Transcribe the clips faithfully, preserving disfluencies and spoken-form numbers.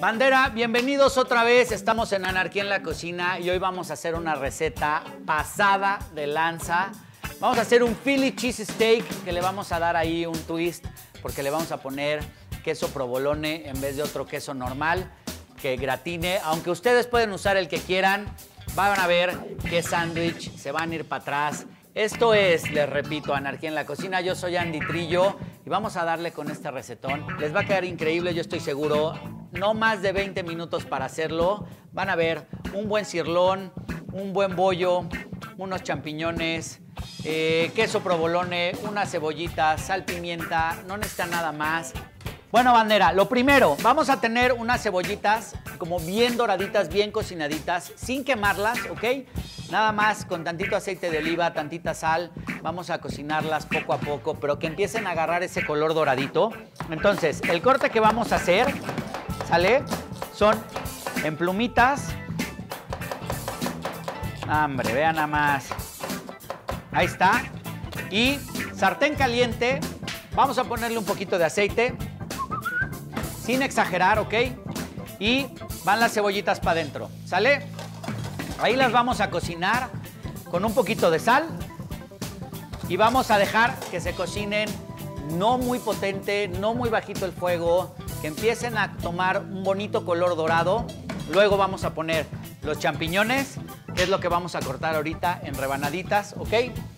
Bandera, bienvenidos otra vez. Estamos en Anarquía en la Cocina y hoy vamos a hacer una receta pasada de lanza. Vamos a hacer un Philly cheese steak que le vamos a dar ahí un twist porque le vamos a poner queso provolone en vez de otro queso normal que gratine. Aunque ustedes pueden usar el que quieran, van a ver qué sándwich se van a ir para atrás. Esto es, les repito, Anarquía en la Cocina. Yo soy Andy Trillo y vamos a darle con este recetón. Les va a quedar increíble, yo estoy seguro. No más de veinte minutos para hacerlo. Van a ver un buen cirlón, un buen bollo, unos champiñones, eh, queso provolone, una cebollita, sal, pimienta. No necesita nada más. Bueno, bandera, lo primero, vamos a tener unas cebollitas como bien doraditas, bien cocinaditas, sin quemarlas, ¿ok? Nada más con tantito aceite de oliva, tantita sal. Vamos a cocinarlas poco a poco, pero que empiecen a agarrar ese color doradito. Entonces, el corte que vamos a hacer, ¿sale? Son en plumitas. Hombre, vean nada más. Ahí está. Y sartén caliente. Vamos a ponerle un poquito de aceite. Sin exagerar, ¿ok? Y van las cebollitas para adentro, ¿sale? Ahí las vamos a cocinar con un poquito de sal y vamos a dejar que se cocinen no muy potente, no muy bajito el fuego, que empiecen a tomar un bonito color dorado. Luego vamos a poner los champiñones, que es lo que vamos a cortar ahorita en rebanaditas, ¿ok?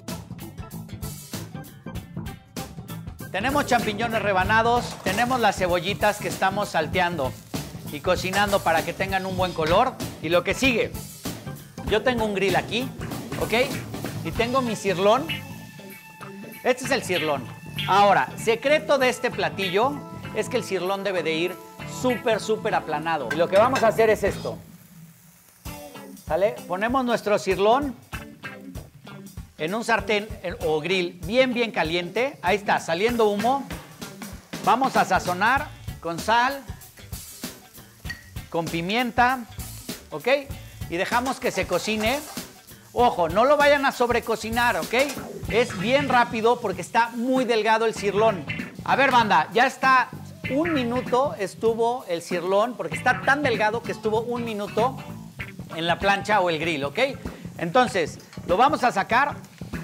Tenemos champiñones rebanados, tenemos las cebollitas que estamos salteando y cocinando para que tengan un buen color. Y lo que sigue, yo tengo un grill aquí, ¿ok? Y tengo mi cirlón. Este es el cirlón. Ahora, secreto de este platillo es que el cirlón debe de ir súper, súper aplanado. Y lo que vamos a hacer es esto, ¿sale? Ponemos nuestro cirlón en un sartén o grill bien, bien caliente. Ahí está, saliendo humo. Vamos a sazonar con sal, con pimienta, ¿ok? Y dejamos que se cocine. Ojo, no lo vayan a sobrecocinar, ¿ok? Es bien rápido porque está muy delgado el cirlón. A ver, banda, ya está un minuto estuvo el cirlón porque está tan delgado que estuvo un minuto en la plancha o el grill, ¿ok? Entonces, lo vamos a sacar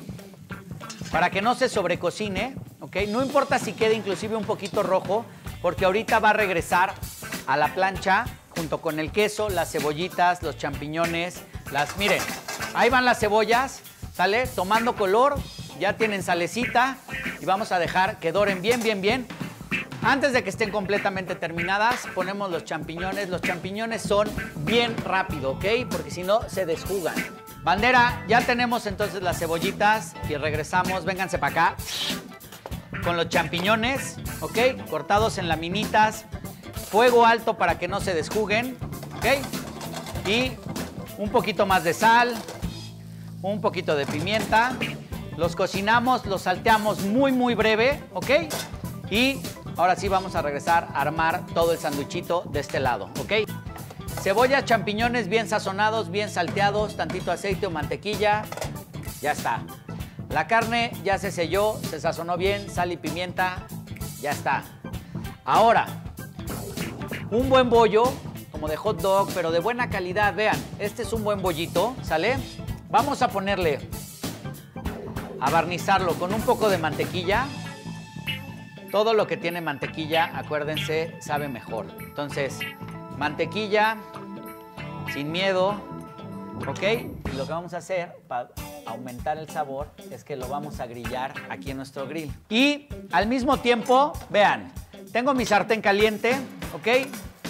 para que no se sobrecocine, ¿ok? No importa si queda inclusive un poquito rojo, porque ahorita va a regresar a la plancha junto con el queso, las cebollitas, los champiñones, las... Miren, ahí van las cebollas, ¿sale? Tomando color, ya tienen salecita y vamos a dejar que doren bien, bien, bien. Antes de que estén completamente terminadas, ponemos los champiñones. Los champiñones son bien rápido, ¿ok? Porque si no, se desjugan. Bandera, ya tenemos entonces las cebollitas y regresamos. Vénganse para acá. Con los champiñones, ¿ok? Cortados en laminitas. Fuego alto para que no se desjuguen, ¿ok? Y un poquito más de sal, un poquito de pimienta. Los cocinamos, los salteamos muy, muy breve, ¿ok? Y ahora sí vamos a regresar a armar todo el sanduichito de este lado, ¿ok? Cebolla, champiñones bien sazonados, bien salteados, tantito aceite o mantequilla. Ya está. La carne ya se selló, se sazonó bien, sal y pimienta. Ya está. Ahora, un buen bollo, como de hot dog, pero de buena calidad. Vean, este es un buen bollito, ¿sale? Vamos a ponerle, a barnizarlo con un poco de mantequilla. Todo lo que tiene mantequilla, acuérdense, sabe mejor. Entonces, mantequilla, sin miedo, ¿ok? Y lo que vamos a hacer para aumentar el sabor es que lo vamos a grillar aquí en nuestro grill. Y al mismo tiempo, vean, tengo mi sartén caliente, ¿ok?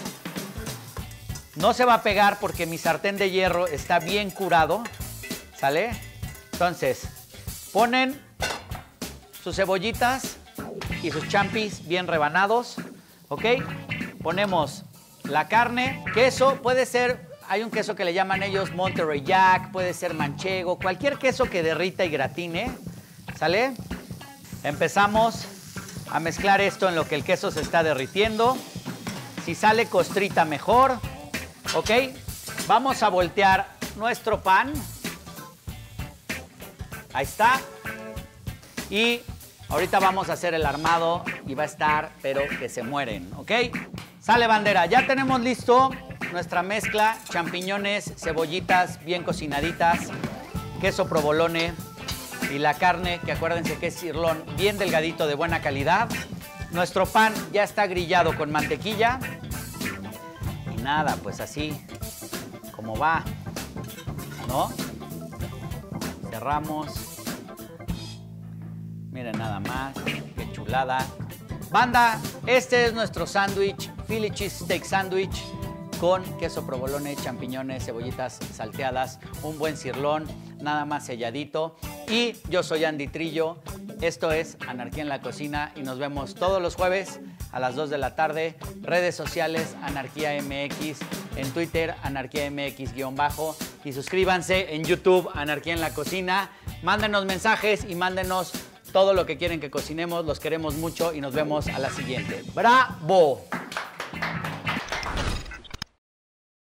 No se va a pegar porque mi sartén de hierro está bien curado, ¿sale? Entonces, ponen sus cebollitas y sus champis bien rebanados, ¿ok? Ponemos la carne, queso, puede ser, hay un queso que le llaman ellos Monterey Jack, puede ser manchego, cualquier queso que derrita y gratine, ¿sale? Empezamos a mezclar esto en lo que el queso se está derritiendo. Si sale costrita, mejor, ¿ok? Vamos a voltear nuestro pan. Ahí está. Y ahorita vamos a hacer el armado y va a estar, pero que se mueren, ¿ok? Sale, bandera, ya tenemos listo nuestra mezcla, champiñones, cebollitas bien cocinaditas, queso provolone y la carne, que acuérdense que es sirlón, bien delgadito, de buena calidad. Nuestro pan ya está grillado con mantequilla. Y nada, pues así como va, ¿no? Cerramos. Miren nada más, qué chulada. Banda, este es nuestro sándwich, Philly Cheese Steak Sandwich con queso provolone, champiñones, cebollitas salteadas, un buen sirlón, nada más selladito. Y yo soy Andy Trillo, esto es Anarquía en la Cocina y nos vemos todos los jueves a las dos de la tarde. Redes sociales, Anarquía M X, en Twitter, Anarquía M X-bajo. Y suscríbanse en YouTube, Anarquía en la Cocina. Mándenos mensajes y mándenos todo lo que quieren que cocinemos. Los queremos mucho y nos vemos a la siguiente. ¡Bravo!